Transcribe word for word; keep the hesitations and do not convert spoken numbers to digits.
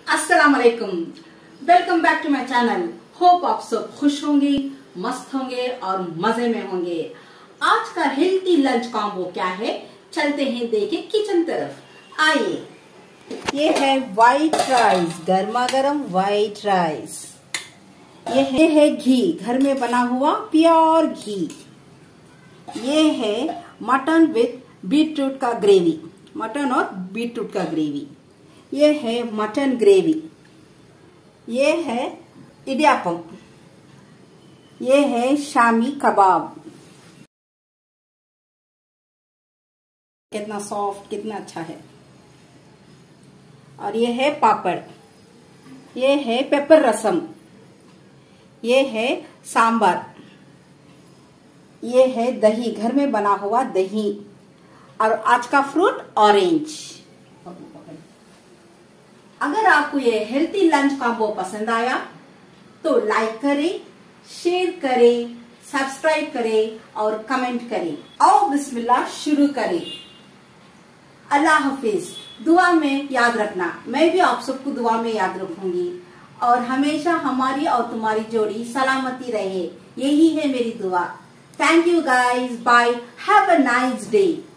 अस्सलाम वालेकुम, welcome back to my channel. Hope आप सब खुश होंगे, मस्त होंगे और मजे में होंगे। आज का हेल्थी लंच कॉम्बो क्या है, चलते हैं देखें किचन तरफ। आइए, ये है व्हाइट राइस, गर्मा गर्म व्हाइट राइस। ये है, है घी, घर में बना हुआ प्योर घी। ये है मटन विथ बीटरूट का ग्रेवी, मटन और बीटरूट का ग्रेवी। ये है मटन ग्रेवी। ये है इडियापम। ये है शामी कबाब। कितना सॉफ्ट, कितना अच्छा है। और ये है पापड़। ये है पेपर रसम। ये है सांबर। ये है दही, घर में बना हुआ दही। और आज का फ्रूट ऑरेंज। अगर आपको ये हेल्थी लंच कॉम्बो पसंद आया तो लाइक करें, शेयर करें, सब्सक्राइब करें और कमेंट करें। आओ बिस्मिल्लाह शुरू करें। अल्लाह हाफिज। दुआ में याद रखना, मैं भी आप सबको दुआ में याद रखूंगी और हमेशा हमारी और तुम्हारी जोड़ी सलामती रहे, यही है मेरी दुआ। Thank you guys, bye, have a nice day.